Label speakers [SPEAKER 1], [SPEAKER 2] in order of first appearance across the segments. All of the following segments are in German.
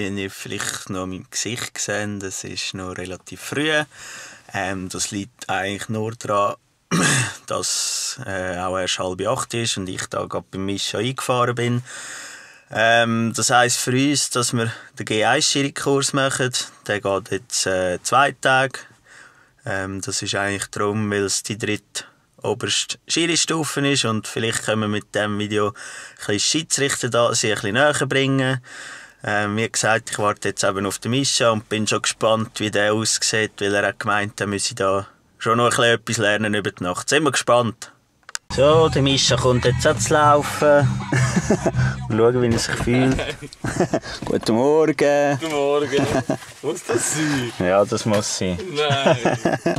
[SPEAKER 1] wie ihr vielleicht noch an meinem Gesicht seht, es ist noch relativ früh. Das liegt eigentlich nur daran, dass auch erst 7:30 ist und ich da gerade beim Mischa eingefahren bin. Das heisst für uns, dass wir den G1-Schiri-Kurs machen. Der geht jetzt 2 Tage. Das ist eigentlich darum, weil es die dritte oberste Schiri-Stufe ist und vielleicht können wir mit diesem Video ein bisschen Schiedsrichter da sie ein bisschen näher bringen. Wie gesagt, ich warte jetzt eben auf den Mischa und bin schon gespannt, wie der aussieht, weil er hat gemeint, er müsse da schon noch ein bisschen etwas lernen über die Nacht. Sind wir gespannt. So, der Mischa kommt jetzt auch zu laufen. Mal schauen, wie er sich fühlt. Guten Morgen.
[SPEAKER 2] Guten Morgen. Muss das sein?
[SPEAKER 1] Ja, das muss sein.
[SPEAKER 2] Nein.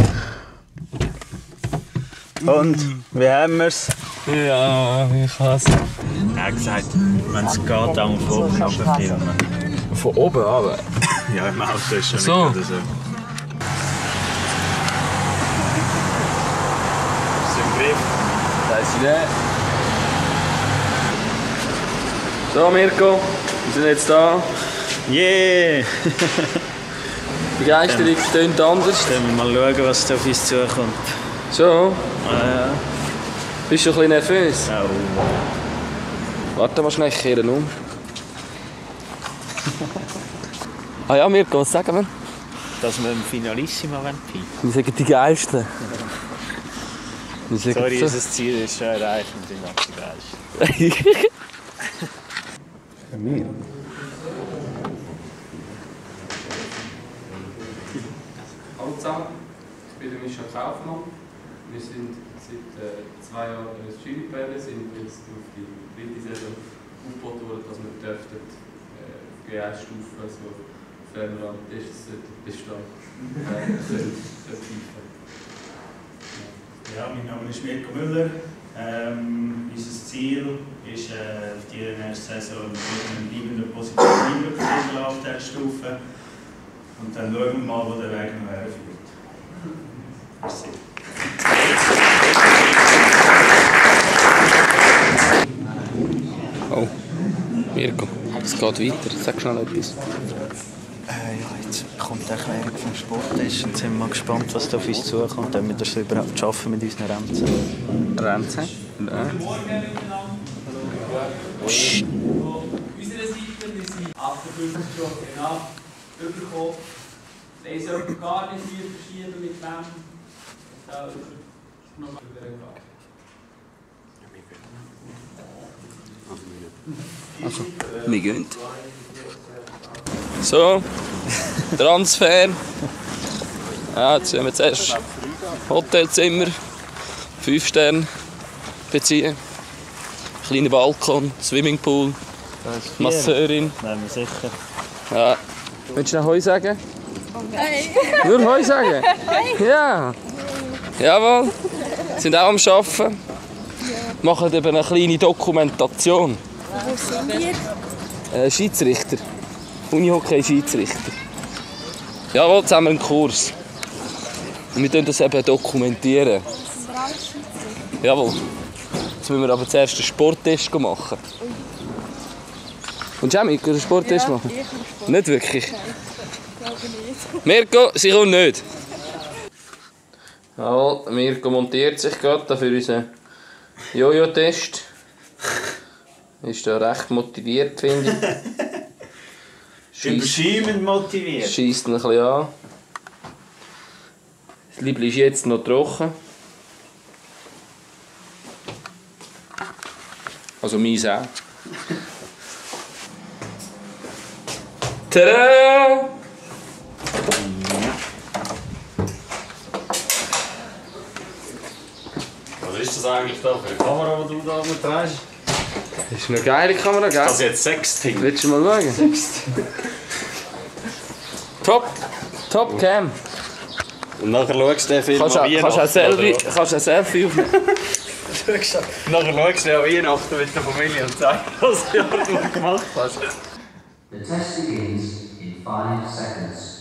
[SPEAKER 1] Und, wie haben wir es?
[SPEAKER 2] Ja, ich hasse.
[SPEAKER 1] Er hat gesagt, wenn es geht, dann von oben runter filmen.
[SPEAKER 2] Von oben runter?
[SPEAKER 1] Ja, im Auto ist schon
[SPEAKER 2] so.
[SPEAKER 1] nicht so. Ist im Griff?
[SPEAKER 2] Das ist nicht. So Mirko, wir sind jetzt da.
[SPEAKER 1] Yeah!
[SPEAKER 2] Die Begeisterung tönt anders.
[SPEAKER 1] Dann wir mal schauen, was da auf uns zukommt.
[SPEAKER 2] So,
[SPEAKER 1] Ja.
[SPEAKER 2] bist du ein bisschen nervös?
[SPEAKER 1] Oh.
[SPEAKER 2] Warte mal schnell, ich kehre um. Ah ja Mirko, was sagen wir?
[SPEAKER 1] Dass wir im Finalissima peipen.
[SPEAKER 2] Wir sagen die Geilsten. Wir sagen
[SPEAKER 1] Sorry,
[SPEAKER 2] so.
[SPEAKER 1] unser Ziel ist schon erreicht und sind auch die Geilsten.
[SPEAKER 2] Für mich? Hallo zusammen, ich bin der Mischa Kaufmann. Wir sind seit 2 Jahren in der Skipelle, sind jetzt auf die 3. Saison aufgebaut worden, dass wir dürften G1-Stufe, also wenn wir an Tests bestehen, vertiefen.
[SPEAKER 1] Ja, mein Name ist Mirko Müller. Unser Ziel ist, die nächste Saison mit einer bleibenden positiven Einblick auf dieser Stufe. Und dann schauen wir mal, wo der Weg noch herführt. Merci.
[SPEAKER 2] Oh, Mirko, es geht weiter. Sag schnell etwas.
[SPEAKER 1] Ja, jetzt kommt die Erklärung vom Sporttest und sind wir mal gespannt, was da auf uns zukommt, damit wir es überhaupt schaffen mit unseren Ränzen.
[SPEAKER 2] Ränzen? Nein.
[SPEAKER 3] Unsere Seite, wir sind 58 schon genau bekommen. Da ist jemand gar nicht viel verschieden mit wem. Da ist noch mal übergegangen.
[SPEAKER 2] Also, wir gehen. So, Transfer. Ja, jetzt haben wir zuerst Hotelzimmer, 5 Sterne beziehen, kleiner Balkon, Swimmingpool, Masseurin.
[SPEAKER 1] Nehmen wir sicher.
[SPEAKER 2] Ja. Willst du noch Heu sagen? Nur Heu sagen? Ja. Jawohl. Sind auch am Arbeiten. Machen eben eine kleine Dokumentation.
[SPEAKER 4] Wo sind wir?
[SPEAKER 2] Schiedsrichter. Unihockey-Schiedsrichter. Jawohl, jetzt haben wir einen Kurs. Und wir das eben dokumentieren. Jawohl. Jetzt müssen wir aber zuerst einen Sporttest machen. Und Jamie, kannst du einen Sporttest machen?
[SPEAKER 4] Ich kann Sport.
[SPEAKER 2] Nicht wirklich?
[SPEAKER 4] Nein, ich glaube nicht.
[SPEAKER 2] Mirko, sie kommt nicht. Jawohl, Mirko montiert sich gerade für unseren Jojo-Test. Ist da recht motiviert, finde ich.
[SPEAKER 1] Überschäumend motiviert.
[SPEAKER 2] Schießt ihn ein bisschen an. Das Liebling ist jetzt noch trocken. Also meins auch. Tada!
[SPEAKER 5] Was ist das eigentlich da für eine Kamera, die du da mitträgst?
[SPEAKER 2] Das ist eine geile Kamera, gell?
[SPEAKER 5] Das ist jetzt Sexting.
[SPEAKER 2] Willst du mal schauen? Top! Top Cam!
[SPEAKER 5] Und nachher schaust du den Film
[SPEAKER 2] Kannst du ein Selfie aufnehmen?
[SPEAKER 5] Nachher schaust du den an Weihnachten mit der Familie und sagst, was du gemacht hast.
[SPEAKER 6] The test begins in 5 seconds.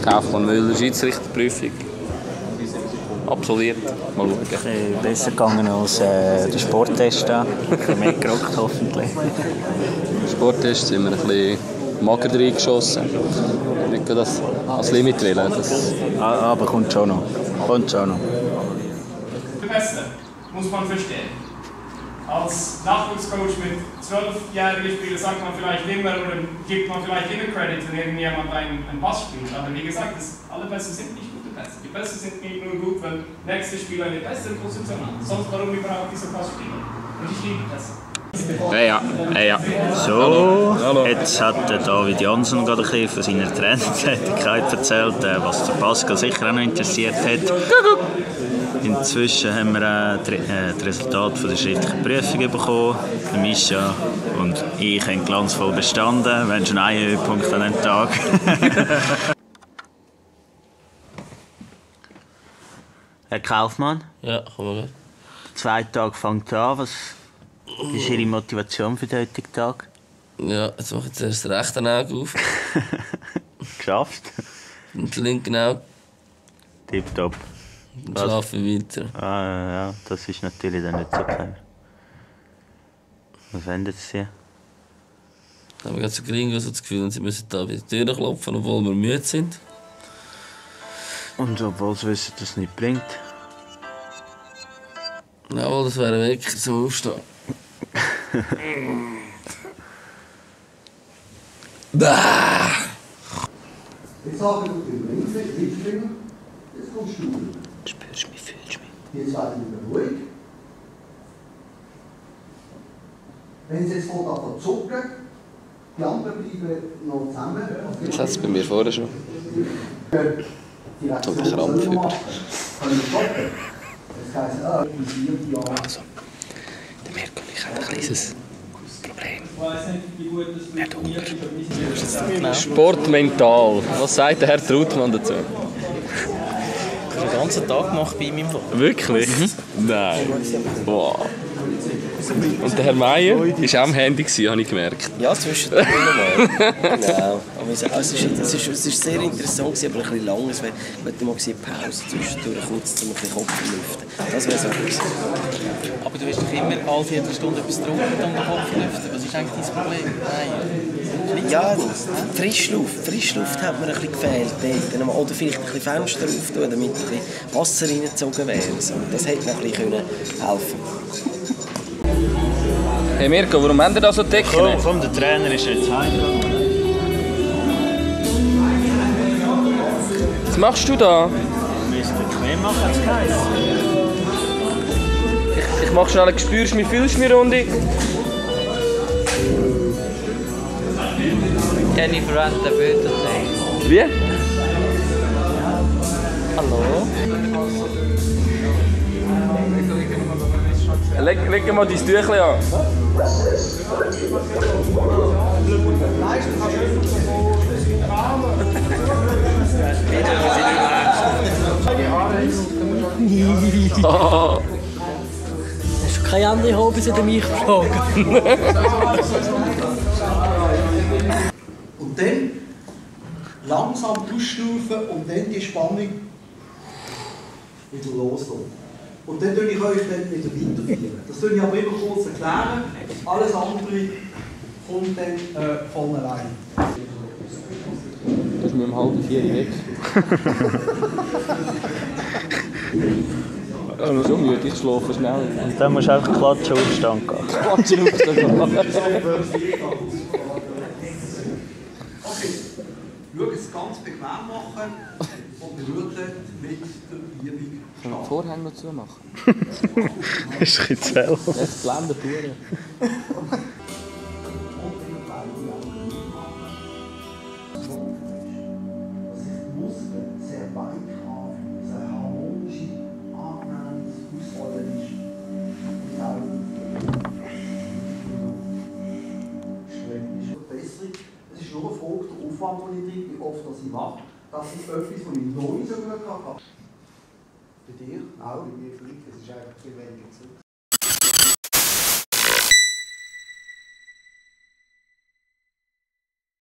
[SPEAKER 5] Kaufmann Müller, Schiedsrichterprüfung. Absolviert. Mal schauen.
[SPEAKER 1] Besser gegangen als der Sporttest. Ein bisschen mehr gerockt hoffentlich.
[SPEAKER 5] Im Sporttest sind wir ein bisschen mager reingeschossen. Nicht das als Limit wählen.
[SPEAKER 1] Aber kommt schon noch.
[SPEAKER 3] Der Beste, muss man verstehen. Als Nachwuchscoach mit 12-jährigen Spielern sagt man vielleicht immer oder gibt man vielleicht immer Credit, wenn irgendjemand einen Pass spielt. Aber wie gesagt, das Allerbeste sind nicht gute Pässe. Die Pässe sind nicht nur gut, wenn nächste Spieler eine bessere Position hat. Sonst warum überhaupt dieser Pass spielen? Und ich liebe Pässe.
[SPEAKER 5] Ja.
[SPEAKER 1] So, jetzt hat David Jansen gerade ein bisschen von seiner Trainertätigkeit erzählt, was der Pascal sicher auch noch interessiert hat. Inzwischen haben wir das Resultat von der schriftlichen Prüfung bekommen. Mischa und ich haben glanzvoll bestanden. Wir haben schon einen Höhepunkt an diesem Tag. Herr Kaufmann?
[SPEAKER 7] Ja, komm mal.
[SPEAKER 1] 2 Tage fängt an. Was ist Ihre Motivation für den heutigen Tag?
[SPEAKER 7] Ja, jetzt mache ich zuerst das rechte Auge auf.
[SPEAKER 1] Geschafft.
[SPEAKER 7] Und das linke Auge.
[SPEAKER 1] Tipptopp.
[SPEAKER 7] Und schlafe weiter.
[SPEAKER 1] Ja, das ist natürlich dann nicht so clever. Was wollen Sie?
[SPEAKER 7] Da haben wir gerade so Gringo so das Gefühl, sie müssen da bei der Tür klopfen, obwohl wir müde sind.
[SPEAKER 1] Und obwohl sie wissen, dass es nicht bringt.
[SPEAKER 7] Jawohl, das wäre weg zum Aufstehen. Bah!
[SPEAKER 8] Jetzt sagen wir links, Mittelfinger, jetzt kommst du.
[SPEAKER 1] Spürst du mich, fühlst du mich?
[SPEAKER 8] Jetzt werden wir ruhig. Wenn Sie jetzt von zucken, die anderen bleiben noch zusammen.
[SPEAKER 5] Das hat es bei mir vorher schon.
[SPEAKER 8] So
[SPEAKER 5] ein Krampf über.
[SPEAKER 8] Also,
[SPEAKER 5] Der Mirko und ich haben ein kleines Problem.
[SPEAKER 3] Er hat Hunger.
[SPEAKER 5] Sportmental. Was sagt der Herr Trautmann dazu?
[SPEAKER 1] Den ganzen Tag gemacht bei meinem Vater.
[SPEAKER 5] Wirklich? Nein. Wow. Und der Herr Meier war auch am Handy, habe ich gemerkt.
[SPEAKER 9] Ja, zwischendurch mal. Genau. Aber es ist sehr interessant, aber ein bisschen lang. Ich hätte mal eine Pause zwischendurch, kurz, um ein bisschen Kopf zu lüften. Das wäre so gewesen.
[SPEAKER 1] Aber du hast doch immer alle Viertelstunde etwas getrunken und den Kopf lüften. Was ist eigentlich dein Problem? Nein.
[SPEAKER 9] Ja, Frischluft hat mir ein bisschen gefehlt dort. Oder vielleicht ein bisschen Fenster auftun, damit ein bisschen Wasser reingezogen wäre. Das hätte noch ein bisschen helfen.
[SPEAKER 5] Hey Mirko, warum haben wir da so Decken?
[SPEAKER 1] Komm, der Trainer ist jetzt heim.
[SPEAKER 5] Was machst du da?
[SPEAKER 1] Du musst bequem machen, hat's geheißen.
[SPEAKER 5] Ich mache schnell eine «Spürst mich, fühlst mich» Runde.
[SPEAKER 10] Jennifer hat den Bilder gesehen.
[SPEAKER 5] Wie?
[SPEAKER 10] Hallo?
[SPEAKER 5] Leg mal dein Tüchlein an.
[SPEAKER 10] Hast du keine andere Hobbys oder mich geflogen?
[SPEAKER 8] Und dann langsam ausschnaufen und dann die Spannung wieder loslassen. Und dann tue ich euch dann wieder weiterführen. Das tue ich aber immer kurz erklären. Alles andere kommt dann von allein.
[SPEAKER 5] Du bist mit dem halben 4 weg. Ich bin so müde, ich schlafe schnell.
[SPEAKER 1] Und dann musst du einfach klatschen Aufstand gehen.
[SPEAKER 5] Klatschen Aufstand gehen.
[SPEAKER 8] Okay, schau es ganz bequem machen und wir schauen mit der Übung.
[SPEAKER 5] Können wir den Vorhang noch zumachen?
[SPEAKER 1] Das ist ein bisschen zu hell.
[SPEAKER 5] Es blendet durch.
[SPEAKER 8] Sehr weich haben, sehr harmonisch, angenehmes Ausrollen ist. Es ist nur eine Frage der Aufwand, den ich treibe, wie oft das ich mache, dass ich etwas von meinem Lohn so gut kann. Bei dir? Auch? Bei mir gleich, es ist einfach viel weniger Zeit.